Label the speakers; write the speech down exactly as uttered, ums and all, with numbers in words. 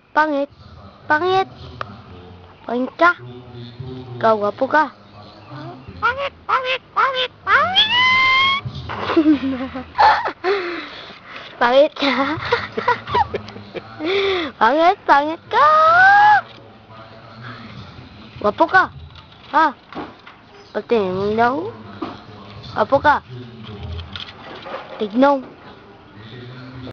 Speaker 1: Pangit. Pangit. Pangit ka. Ikaw, gwapo ka. Pangit, pangit, pangit, pangit. Pangit ka. Pangit, pangit ka. Gwapo ka. Ha? Pati mo daw. Gwapo ka. Tignaw.